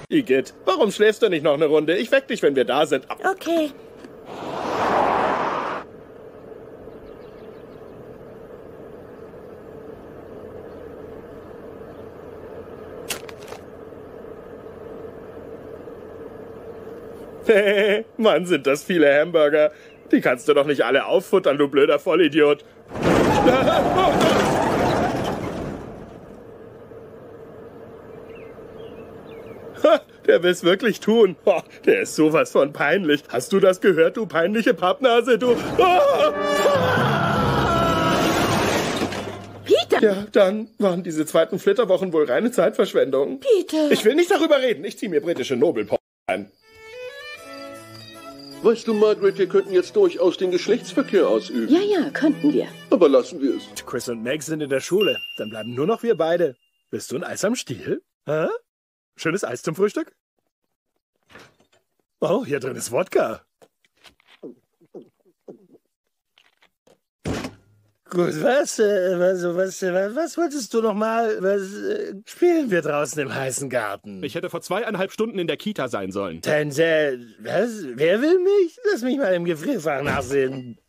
Igitt, warum schläfst du nicht noch eine Runde? Ich weck dich, wenn wir da sind. Okay. Mann, sind das viele Hamburger. Die kannst du doch nicht alle auffuttern, du blöder Vollidiot. Der will's wirklich tun. Oh, der ist sowas von peinlich. Hast du das gehört, du peinliche Pappnase, du? Peter! Ja, dann waren diese zweiten Flitterwochen wohl reine Zeitverschwendung. Peter! Ich will nicht darüber reden. Ich zieh mir britische Nobelporn ein. Weißt du, Margaret, wir könnten jetzt durchaus den Geschlechtsverkehr ausüben. Ja, könnten wir. Aber lassen wir es. Chris und Meg sind in der Schule. Dann bleiben nur noch wir beide. Willst du ein Eis am Stiel? Hä? Schönes Eis zum Frühstück? Oh, hier drin ist Wodka. Gut, was wolltest du noch mal? Spielen wir draußen im heißen Garten? Ich hätte vor 2,5 Stunden in der Kita sein sollen. Was? Wer will mich? Lass mich mal im Gefrierfach nachsehen.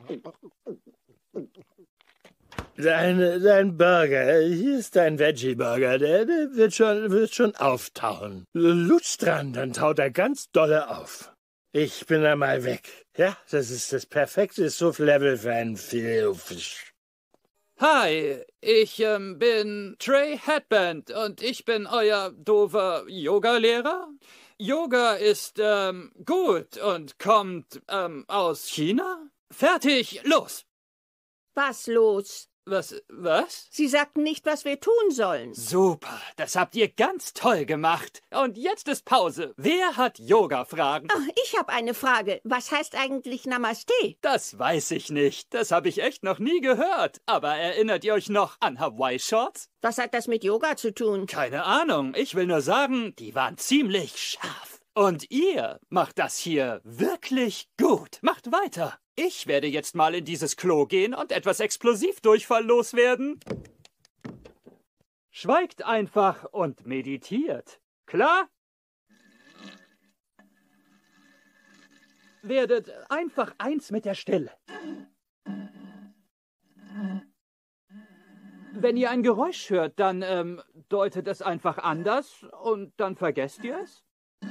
Dein Burger, hier ist dein Veggie-Burger, der wird schon auftauen. Lutsch dran, dann taut er ganz dolle auf. Ich bin einmal weg. Ja, das ist das perfekte Suff-Level für einen Filetfisch. Hi, ich bin Trey Headband und ich bin euer doofer Yoga-Lehrer. Yoga ist gut und kommt aus China. Fertig, los! Was los? Was? Sie sagten nicht, was wir tun sollen. Super, das habt ihr ganz toll gemacht. Und jetzt ist Pause. Wer hat Yoga-Fragen? Ach, ich habe eine Frage. Was heißt eigentlich Namaste? Das weiß ich nicht. Das habe ich echt noch nie gehört. Aber erinnert ihr euch noch an Hawaii-Shorts? Was hat das mit Yoga zu tun? Keine Ahnung. Ich will nur sagen, die waren ziemlich scharf. Und ihr macht das hier wirklich gut. Macht weiter. Ich werde jetzt mal in dieses Klo gehen und etwas Explosivdurchfall loswerden. Schweigt einfach und meditiert. Klar? Werdet einfach eins mit der Stille. Wenn ihr ein Geräusch hört, dann deutet es einfach anders und dann vergesst ihr es.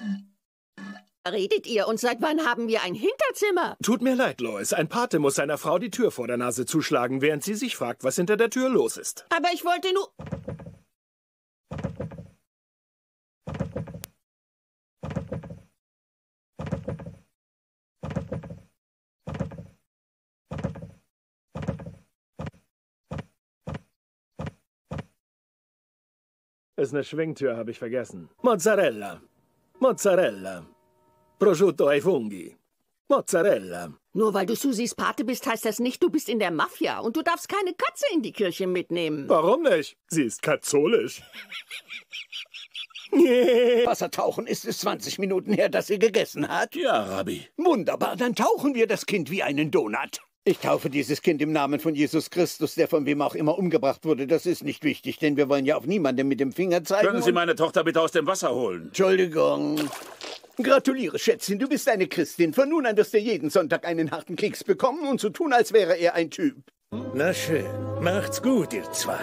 Redet ihr und seit wann haben wir ein Hinterzimmer? Tut mir leid, Lois. Ein Pate muss seiner Frau die Tür vor der Nase zuschlagen, während sie sich fragt, was hinter der Tür los ist. Aber ich wollte nur... Ist eine Schwingtür, habe ich vergessen. Mozzarella. Mozzarella. Prosciutto ai funghi. Mozzarella. Nur weil du Susis Pate bist, heißt das nicht, du bist in der Mafia. Und du darfst keine Katze in die Kirche mitnehmen. Warum nicht? Sie ist katholisch. Wassertauchen, ist es 20 Minuten her, dass sie gegessen hat? Ja, Rabbi. Wunderbar, dann tauchen wir das Kind wie einen Donut. Ich taufe dieses Kind im Namen von Jesus Christus, der von wem auch immer umgebracht wurde. Das ist nicht wichtig, denn wir wollen ja auf niemanden mit dem Finger zeigen. Können Sie meine Tochter bitte aus dem Wasser holen? Entschuldigung. Gratuliere, Schätzchen, du bist eine Christin. Von nun an wirst du jeden Sonntag einen harten Keks bekommen und so tun, als wäre er ein Typ. Na schön. Macht's gut, ihr zwei.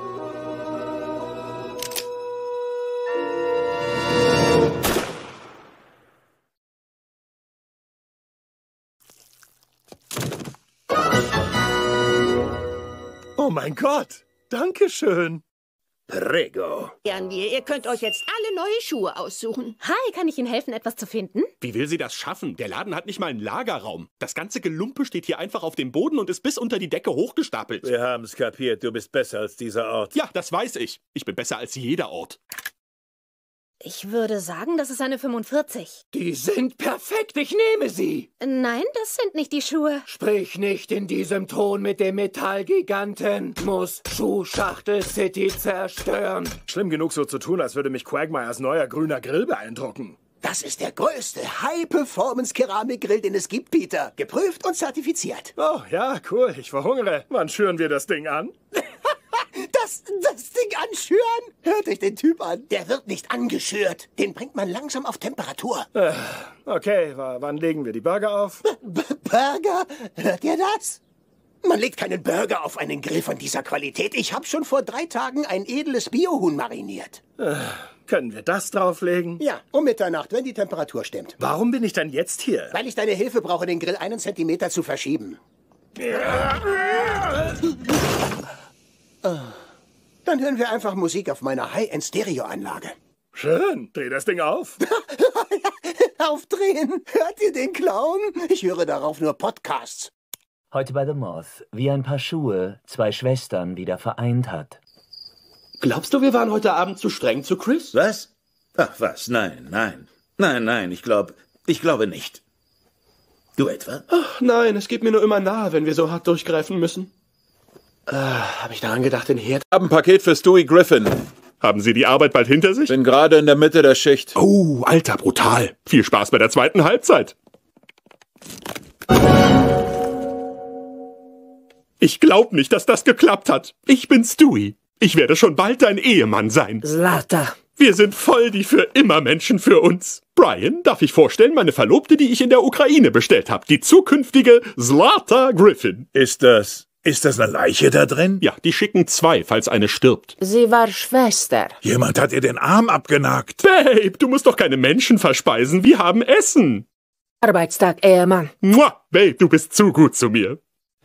Oh mein Gott. Dankeschön. Prego. Gern wir. Ihr könnt euch jetzt alle neue Schuhe aussuchen. Hi, kann ich Ihnen helfen, etwas zu finden? Wie will sie das schaffen? Der Laden hat nicht mal einen Lagerraum. Das ganze Gelumpe steht hier einfach auf dem Boden und ist bis unter die Decke hochgestapelt. Wir haben's kapiert. Du bist besser als dieser Ort. Ja, das weiß ich. Ich bin besser als jeder Ort. Ich würde sagen, das ist eine 45. Die sind perfekt, ich nehme sie. Nein, das sind nicht die Schuhe. Sprich nicht in diesem Ton mit dem Metallgiganten. Muss Schuhschachtel City zerstören. Schlimm genug so zu tun, als würde mich Quagmires neuer grüner Grill beeindrucken. Das ist der größte High-Performance-Keramikgrill, den es gibt, Peter. Geprüft und zertifiziert. Oh, ja, cool. Ich verhungere. Wann schüren wir das Ding an? Das Ding anschüren? Hört euch den Typ an. Der wird nicht angeschürt. Den bringt man langsam auf Temperatur. Okay, wann legen wir die Burger auf? Burger? Hört ihr das? Man legt keinen Burger auf einen Grill von dieser Qualität. Ich habe schon vor 3 Tagen ein edles Biohuhn mariniert. Können wir das drauflegen? Ja, um Mitternacht, wenn die Temperatur stimmt. Warum bin ich dann jetzt hier? Weil ich deine Hilfe brauche, den Grill 1 Zentimeter zu verschieben. Dann hören wir einfach Musik auf meiner High-End-Stereo-Anlage. Schön, dreh das Ding auf. Aufdrehen. Hört ihr den Clown? Ich höre darauf nur Podcasts. Heute bei The Moth, wie ein Paar Schuhe 2 Schwestern wieder vereint hat. Glaubst du, wir waren heute Abend zu streng zu Chris? Was? Ach was, nein. Nein, ich glaube nicht. Du etwa? Ach nein, es geht mir nur immer nahe, wenn wir so hart durchgreifen müssen. Habe ich daran gedacht, den Herd... Hab ein Paket für Stewie Griffin. Haben Sie die Arbeit bald hinter sich? Bin gerade in der Mitte der Schicht. Oh, Alter, brutal. Viel Spaß bei der zweiten Halbzeit. Ich glaub nicht, dass das geklappt hat. Ich bin Stewie. Ich werde schon bald dein Ehemann sein. Zlata. Wir sind voll die Für-Immer-Menschen für uns. Brian, darf ich vorstellen, meine Verlobte, die ich in der Ukraine bestellt habe. Die zukünftige Zlata Griffin. Ist das eine Leiche da drin? Ja, die schicken 2, falls eine stirbt. Sie war Schwester. Jemand hat ihr den Arm abgenagt. Babe, du musst doch keine Menschen verspeisen. Wir haben Essen. Arbeitstag, Ehemann. Mua, Babe, du bist zu gut zu mir.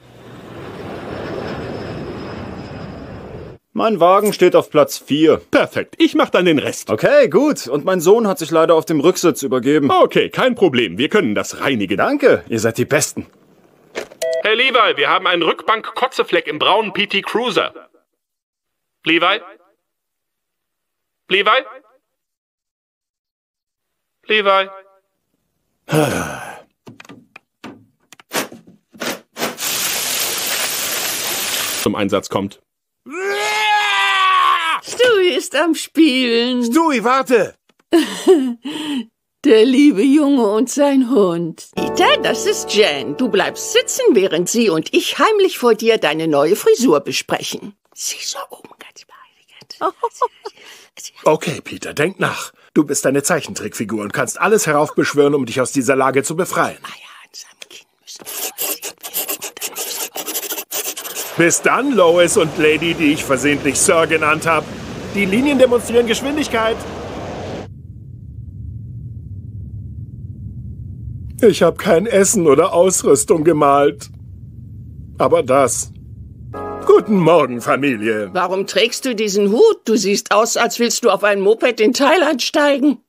Mein Wagen steht auf Platz 4. Perfekt, ich mach dann den Rest. Okay, gut. Und mein Sohn hat sich leider auf dem Rücksitz übergeben. Okay, kein Problem. Wir können das reinigen. Danke, ihr seid die Besten. Herr Levi, wir haben einen Rückbank-Kotzefleck im braunen PT Cruiser. Levi? Levi? Levi? Zum Einsatz kommt. Stewie ist am Spielen. Stewie, warte! Der liebe Junge und sein Hund. Peter, das ist Jan. Du bleibst sitzen, während sie und ich heimlich vor dir deine neue Frisur besprechen. Sie so ganz beeiligend. Okay, Peter, denk nach. Du bist eine Zeichentrickfigur und kannst alles heraufbeschwören, um dich aus dieser Lage zu befreien. Bis dann, Lois und Lady, die ich versehentlich Sir genannt habe. Die Linien demonstrieren Geschwindigkeit. Ich habe kein Essen oder Ausrüstung gemalt. Aber das. Guten Morgen, Familie. Warum trägst du diesen Hut? Du siehst aus, als willst du auf ein Moped in Thailand steigen.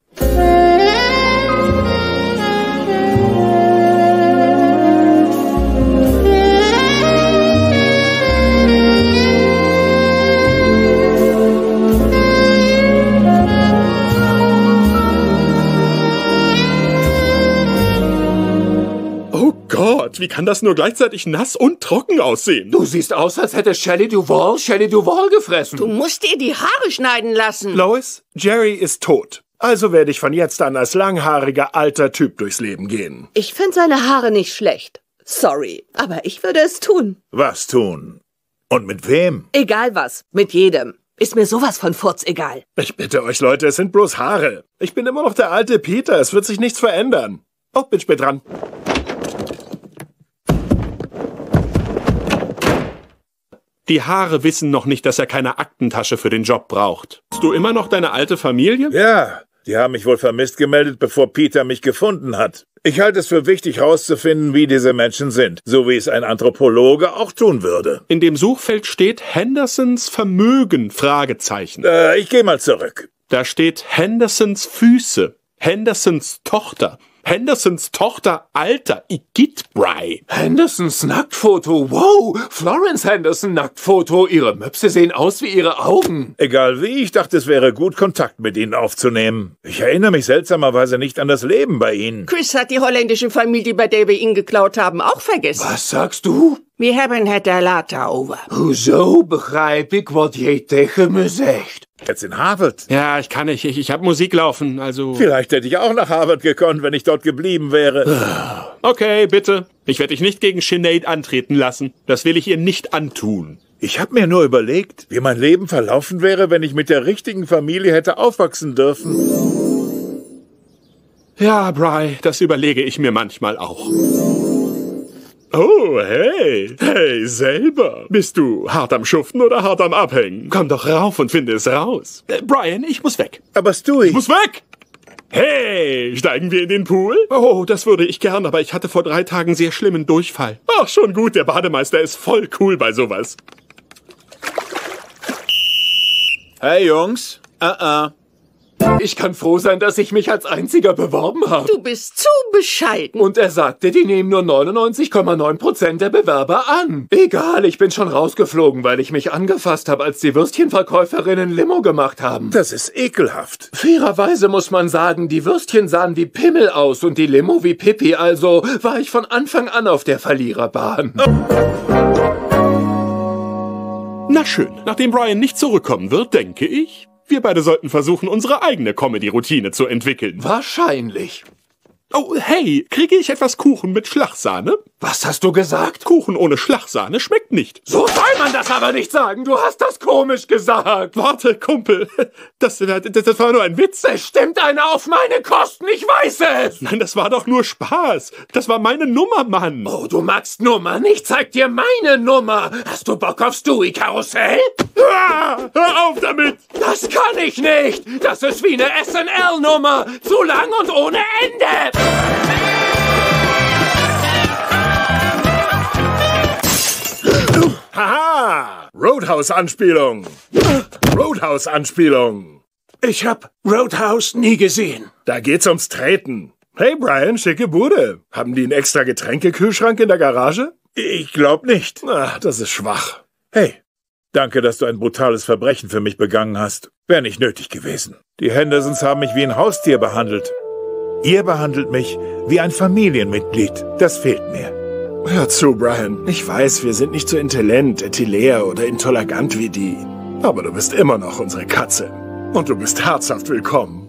Gott, wie kann das nur gleichzeitig nass und trocken aussehen? Du siehst aus, als hätte Shelley Duvall gefressen. Du musst dir die Haare schneiden lassen. Lois, Jerry ist tot. Also werde ich von jetzt an als langhaariger alter Typ durchs Leben gehen. Ich finde seine Haare nicht schlecht. Sorry, aber ich würde es tun. Was tun? Und mit wem? Egal was, mit jedem. Ist mir sowas von Furz egal. Ich bitte euch, Leute, es sind bloß Haare. Ich bin immer noch der alte Peter, es wird sich nichts verändern. Oh, bin spät dran. Die Haare wissen noch nicht, dass er keine Aktentasche für den Job braucht. Hast du immer noch deine alte Familie? Ja, die haben mich wohl vermisst gemeldet, bevor Peter mich gefunden hat. Ich halte es für wichtig, herauszufinden, wie diese Menschen sind, so wie es ein Anthropologe auch tun würde. In dem Suchfeld steht Hendersons Vermögen, Fragezeichen. Ich gehe mal zurück. Da steht Hendersons Füße, Hendersons Tochter. Hendersons Tochter, Alter, Igitt, Bry. Hendersons Nacktfoto, wow, Florence Henderson Nacktfoto, ihre Möpse sehen aus wie ihre Augen. Egal wie, ich dachte, es wäre gut, Kontakt mit ihnen aufzunehmen. Ich erinnere mich seltsamerweise nicht an das Leben bei ihnen. Chris hat die holländische Familie, bei der wir ihn geklaut haben, auch vergessen. Was sagst du? Wir haben het daar later over. Hoezo begrijp ik wat jij tegen me zegt? Jetzt in Harvard? Ja, ich kann nicht. Ich habe Musik laufen, also... Vielleicht hätte ich auch nach Harvard gekonnt, wenn ich dort geblieben wäre. Okay, bitte. Ich werde dich nicht gegen Sinead antreten lassen. Das will ich ihr nicht antun. Ich habe mir nur überlegt, wie mein Leben verlaufen wäre, wenn ich mit der richtigen Familie hätte aufwachsen dürfen. Ja, Bry, das überlege ich mir manchmal auch. Oh, hey. Hey, selber. Bist du hart am Schuften oder hart am Abhängen? Komm doch rauf und finde es raus. Brian, ich muss weg. Aber Stewie... Ich muss weg! Hey, steigen wir in den Pool? Oh, das würde ich gern, aber ich hatte vor 3 Tagen sehr schlimmen Durchfall. Ach, schon gut, der Bademeister ist voll cool bei sowas. Hey, Jungs. Ich kann froh sein, dass ich mich als Einziger beworben habe. Du bist zu bescheiden. Und er sagte, die nehmen nur 99,9% der Bewerber an. Egal, ich bin schon rausgeflogen, weil ich mich angefasst habe, als die Würstchenverkäuferinnen Limo gemacht haben. Das ist ekelhaft. Fairerweise muss man sagen, die Würstchen sahen wie Pimmel aus und die Limo wie Pipi, also war ich von Anfang an auf der Verliererbahn. Na schön, nachdem Brian nicht zurückkommen wird, denke ich, wir beide sollten versuchen, unsere eigene Comedy-Routine zu entwickeln. Wahrscheinlich. Oh, hey, kriege ich etwas Kuchen mit Schlagsahne? Was hast du gesagt? Kuchen ohne Schlagsahne schmeckt nicht. So soll man das aber nicht sagen. Du hast das komisch gesagt. Warte, Kumpel. Das war nur ein Witz. Bestimmt einer auf meine Kosten, ich weiß es. Nein, das war doch nur Spaß. Das war meine Nummer, Mann. Oh, du magst Nummern? Ich zeig dir meine Nummer. Hast du Bock auf Stewie-Karussell? Ah, hör auf damit. Das kann ich nicht. Das ist wie eine SNL-Nummer. Zu lang und ohne Ende. Haha! Roadhouse-Anspielung! Roadhouse-Anspielung! Ich hab Roadhouse nie gesehen. Da geht's ums Treten. Hey Brian, schicke Bude. Haben die einen extra Getränkekühlschrank in der Garage? Ich glaub nicht. Ach, das ist schwach. Hey, danke, dass du ein brutales Verbrechen für mich begangen hast. Wäre nicht nötig gewesen. Die Hendersons haben mich wie ein Haustier behandelt. Ihr behandelt mich wie ein Familienmitglied. Das fehlt mir. Hör zu, Brian. Ich weiß, wir sind nicht so intelligent, etilär oder intolerant wie die. Aber du bist immer noch unsere Katze. Und du bist herzhaft willkommen.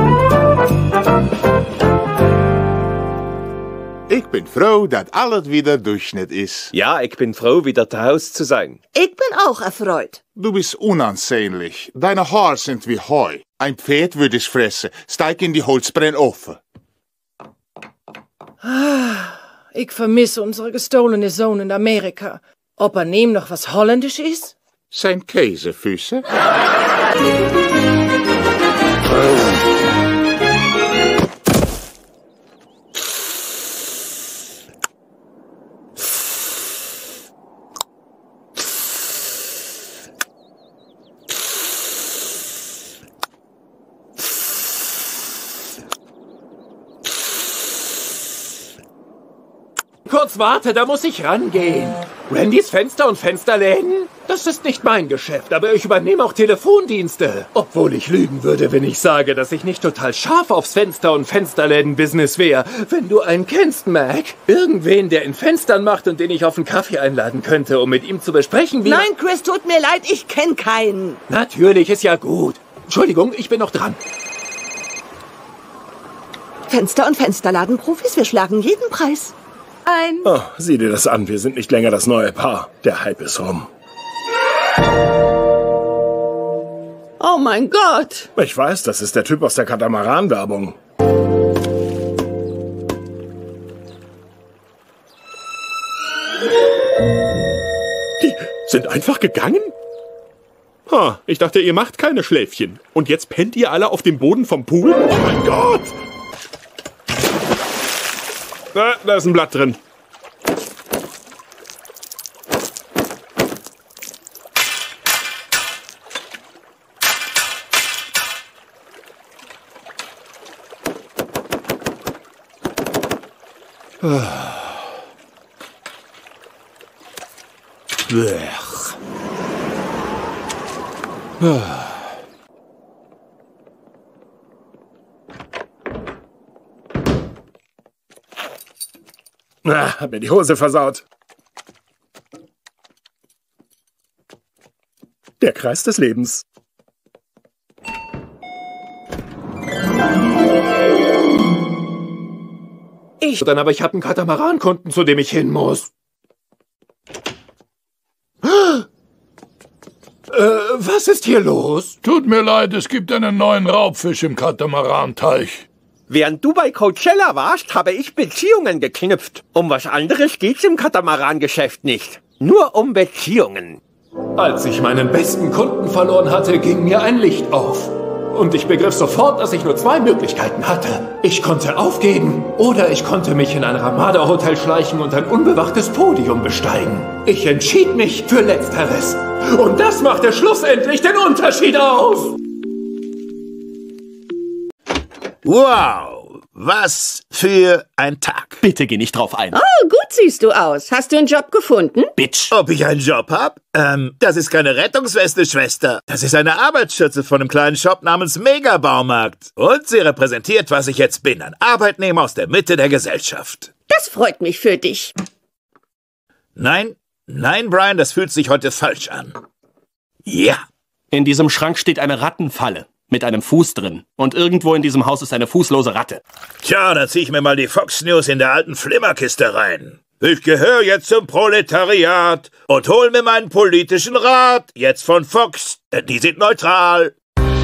Ich bin froh, dass alles wieder Durchschnitt ist. Ja, ich bin froh, wieder zu Hause zu sein. Ich bin auch erfreut. Du bist unansehnlich. Deine Haare sind wie Heu. Ein Pferd würde es fressen. Steig in die Holzbrennofen. Ich vermisse unsere gestohlene Sohn in Amerika. Ob er nehm noch was Holländisch ist? Zijn Käsefüße? Kurz warte, da muss ich rangehen. Randys Fenster und Fensterläden? Das ist nicht mein Geschäft, aber ich übernehme auch Telefondienste. Obwohl ich lügen würde, wenn ich sage, dass ich nicht total scharf aufs Fenster- und Fensterläden-Business wäre. Wenn du einen kennst, Mac, irgendwen, der in Fenstern macht und den ich auf einen Kaffee einladen könnte, um mit ihm zu besprechen, wie... Nein, Chris, tut mir leid, ich kenne keinen. Natürlich, ist ja gut. Entschuldigung, ich bin noch dran. Fenster- und Fensterladenprofis, wir schlagen jeden Preis. Oh, sieh dir das an, wir sind nicht länger das neue Paar. Der Hype ist rum. Oh mein Gott! Ich weiß, das ist der Typ aus der Katamaran-Werbung. Die sind einfach gegangen? Ich dachte, ihr macht keine Schläfchen. Und jetzt pennt ihr alle auf dem Boden vom Pool? Oh mein Gott! Da ist ein Blatt drin. Hab mir die Hose versaut. Der Kreis des Lebens. Aber ich habe einen Katamaran-Kunden, zu dem ich hin muss. Was ist hier los? Tut mir leid, es gibt einen neuen Raubfisch im Katamaran-Teich. Während du bei Coachella warst, habe ich Beziehungen geknüpft. Um was anderes geht's im Katamaran-Geschäft nicht. Nur um Beziehungen. Als ich meinen besten Kunden verloren hatte, ging mir ein Licht auf. Und ich begriff sofort, dass ich nur 2 Möglichkeiten hatte. Ich konnte aufgeben oder ich konnte mich in ein Ramada-Hotel schleichen und ein unbewachtes Podium besteigen. Ich entschied mich für Letzteres. Und das machte schlussendlich den Unterschied aus. Wow, was für ein Tag. Bitte geh nicht drauf ein. Oh, gut siehst du aus. Hast du einen Job gefunden? Bitch. Ob ich einen Job hab? Das ist keine Rettungsweste, Schwester. Das ist eine Arbeitsschürze von einem kleinen Shop namens Mega-Baumarkt. Und sie repräsentiert, was ich jetzt bin. Ein Arbeitnehmer aus der Mitte der Gesellschaft. Das freut mich für dich. Nein, Brian, das fühlt sich heute falsch an. Ja. In diesem Schrank steht eine Rattenfalle. Mit einem Fuß drin. Und irgendwo in diesem Haus ist eine fußlose Ratte. Tja, dann zieh ich mir mal die Fox News in der alten Flimmerkiste rein. Ich gehöre jetzt zum Proletariat und hol mir meinen politischen Rat. Jetzt von Fox, denn die sind neutral.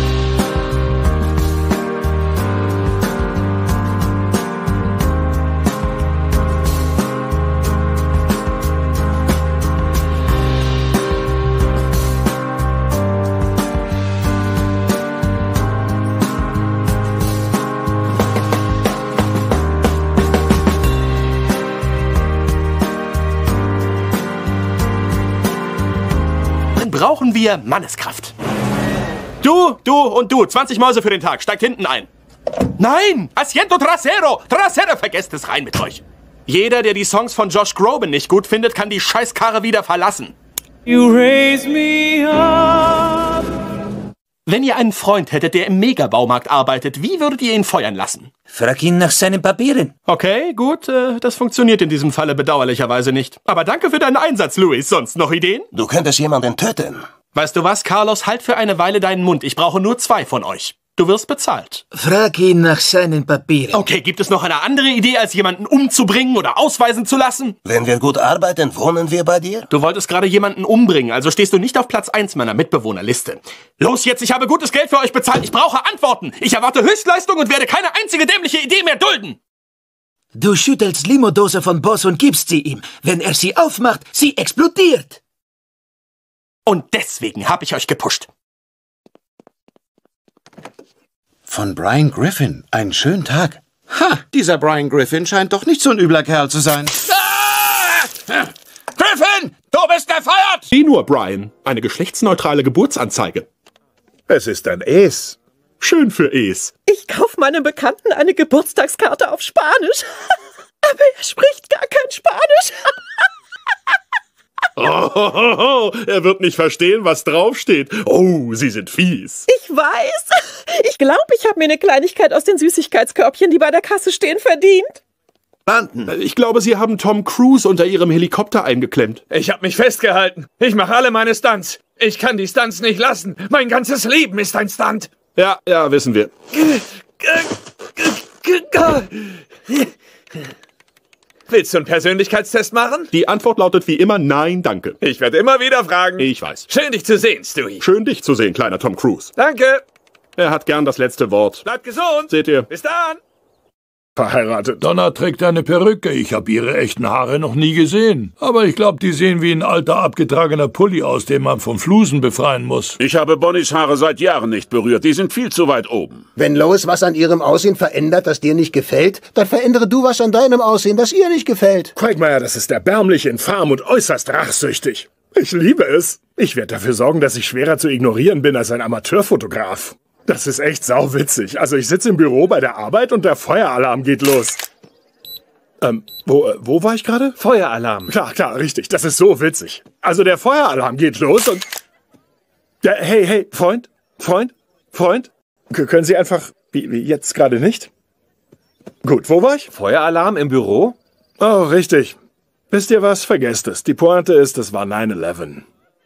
Brauchen wir Manneskraft. Du und du. 20 Mäuse für den Tag. Steigt hinten ein. Nein! Asiento trasero! Trasero! Vergesst es, rein mit euch. Jeder, der die Songs von Josh Groban nicht gut findet, kann die Scheißkarre wieder verlassen. You raise me up. Wenn ihr einen Freund hättet, der im Megabaumarkt arbeitet, wie würdet ihr ihn feuern lassen? Frag ihn nach seinen Papieren. Okay, gut, das funktioniert in diesem Falle bedauerlicherweise nicht. Aber danke für deinen Einsatz, Luis. Sonst noch Ideen? Du könntest jemanden töten. Weißt du was, Carlos? Halt für eine Weile deinen Mund. Ich brauche nur 2 von euch. Du wirst bezahlt. Frag ihn nach seinen Papieren. Okay, gibt es noch eine andere Idee, als jemanden umzubringen oder ausweisen zu lassen? Wenn wir gut arbeiten, wohnen wir bei dir? Du wolltest gerade jemanden umbringen, also stehst du nicht auf Platz 1 meiner Mitbewohnerliste. Los jetzt, ich habe gutes Geld für euch bezahlt. Ich brauche Antworten. Ich erwarte Höchstleistung und werde keine einzige dämliche Idee mehr dulden. Du schüttelst Limodose von Boss und gibst sie ihm. Wenn er sie aufmacht, sie explodiert. Und deswegen habe ich euch gepusht. Von Brian Griffin. Einen schönen Tag. Ha, dieser Brian Griffin scheint doch nicht so ein übler Kerl zu sein. Griffin, du bist gefeuert! Sieh nur, Brian. Eine geschlechtsneutrale Geburtsanzeige. Es ist ein Es. Schön für Es. Ich kaufe meinem Bekannten eine Geburtstagskarte auf Spanisch. Aber er spricht gar kein Spanisch. Er wird nicht verstehen, was draufsteht. Oh, Sie sind fies. Ich weiß. Ich glaube, ich habe mir eine Kleinigkeit aus den Süßigkeitskörbchen, die bei der Kasse stehen, verdient. Ich glaube, Sie haben Tom Cruise unter Ihrem Helikopter eingeklemmt. Ich habe mich festgehalten. Ich mache alle meine Stunts. Ich kann die Stunts nicht lassen. Mein ganzes Leben ist ein Stunt. Ja, wissen wir. Willst du einen Persönlichkeitstest machen? Die Antwort lautet wie immer nein, danke. Ich werde immer wieder fragen. Ich weiß. Schön, dich zu sehen, Stewie. Schön, dich zu sehen, kleiner Tom Cruise. Danke. Er hat gern das letzte Wort. Bleib gesund. Seht ihr? Bis dann. Verheiratet. Donna trägt eine Perücke. Ich habe ihre echten Haare noch nie gesehen. Aber ich glaube, die sehen wie ein alter, abgetragener Pulli aus, den man vom Flusen befreien muss. Ich habe Bonnies Haare seit Jahren nicht berührt. Die sind viel zu weit oben. Wenn Lois was an ihrem Aussehen verändert, das dir nicht gefällt, dann verändere du was an deinem Aussehen, das ihr nicht gefällt. Quagmire, das ist erbärmlich, infam und äußerst rachsüchtig. Ich liebe es. Ich werde dafür sorgen, dass ich schwerer zu ignorieren bin als ein Amateurfotograf. Das ist echt sauwitzig. Also ich sitze im Büro bei der Arbeit und der Feueralarm geht los. Wo war ich gerade? Feueralarm. Klar, richtig. Das ist so witzig. Also der Feueralarm geht los und... Ja, hey, Freund? Können Sie einfach... Wie jetzt gerade nicht? Gut, wo war ich? Feueralarm im Büro? Oh, richtig. Wisst ihr was? Vergesst es. Die Pointe ist, es war 9/11.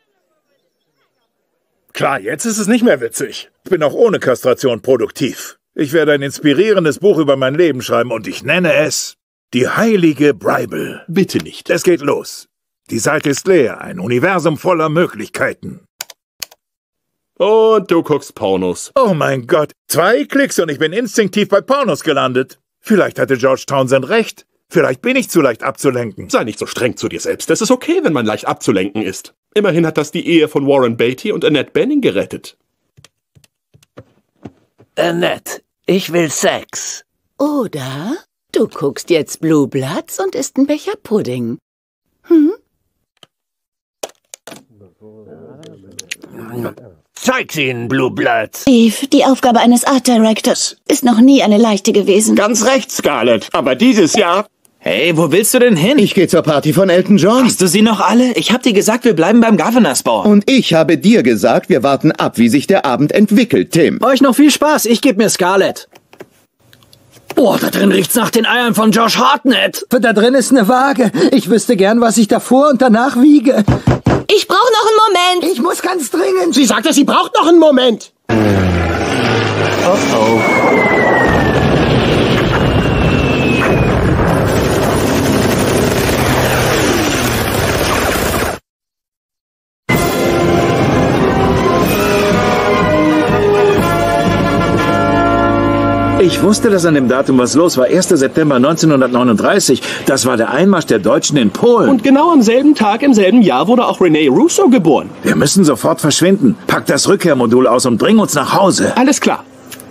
Klar, jetzt ist es nicht mehr witzig. Ich bin auch ohne Kastration produktiv. Ich werde ein inspirierendes Buch über mein Leben schreiben und ich nenne es Die heilige Bible. Bitte nicht. Es geht los. Die Seite ist leer, ein Universum voller Möglichkeiten. Und du guckst Pornos. Oh mein Gott, 2 Klicks und ich bin instinktiv bei Pornos gelandet. Vielleicht hatte George Townsend recht. Vielleicht bin ich zu leicht abzulenken. Sei nicht so streng zu dir selbst. Es ist okay, wenn man leicht abzulenken ist. Immerhin hat das die Ehe von Warren Beatty und Annette Bening gerettet. Annette, ich will Sex. Oder du guckst jetzt Blue Bloods und isst einen Becher Pudding. Zeig's ihnen, Blue Bloods. Steve, die Aufgabe eines Art Directors ist noch nie eine leichte gewesen. Ganz recht, Scarlett. Aber dieses Jahr... Hey, wo willst du denn hin? Ich gehe zur Party von Elton John. Hast du sie noch alle? Ich hab dir gesagt, wir bleiben beim Governors Ball. Und ich habe dir gesagt, wir warten ab, wie sich der Abend entwickelt, Tim. Euch noch viel Spaß, ich geb mir Scarlett. Oh, da drin riecht's nach den Eiern von Josh Hartnett. Da drin ist eine Waage. Ich wüsste gern, was ich davor und danach wiege. Ich brauche noch einen Moment. Ich muss ganz dringend. Sie sagte, sie braucht noch einen Moment. Oh. Ich wusste, dass an dem Datum was los war. 1. September 1939. Das war der Einmarsch der Deutschen in Polen. Und genau am selben Tag, im selben Jahr wurde auch Rene Russo geboren. Wir müssen sofort verschwinden. Pack das Rückkehrmodul aus und bring uns nach Hause. Alles klar.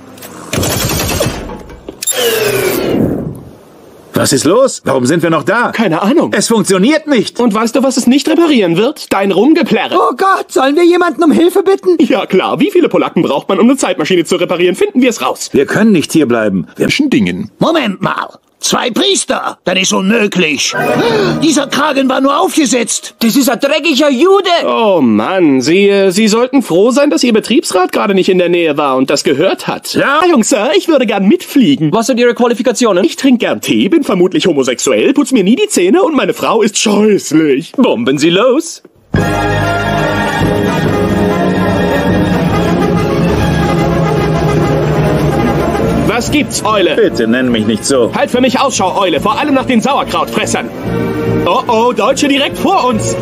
Was ist los? Warum sind wir noch da? Keine Ahnung. Es funktioniert nicht. Und weißt du, was es nicht reparieren wird? Dein Rumgeplärre. Oh Gott, sollen wir jemanden um Hilfe bitten? Ja klar, wie viele Polacken braucht man, um eine Zeitmaschine zu reparieren? Finden wir es raus. Wir können nicht hierbleiben. Wir müssen Dingen. Moment mal. 2 Priester? Das ist unmöglich. Dieser Kragen war nur aufgesetzt. Das ist ein dreckiger Jude. Oh Mann, Sie sollten froh sein, dass Ihr Betriebsrat gerade nicht in der Nähe war und das gehört hat. Ja? Jungs, Sir, ich würde gern mitfliegen. Was sind Ihre Qualifikationen? Ich trinke gern Tee, bin vermutlich homosexuell, putz mir nie die Zähne und meine Frau ist scheußlich. Bomben Sie los. Was gibt's, Eule? Bitte nenn mich nicht so. Halt für mich Ausschau, Eule, vor allem nach den Sauerkrautfressern. Oh oh, Deutsche direkt vor uns.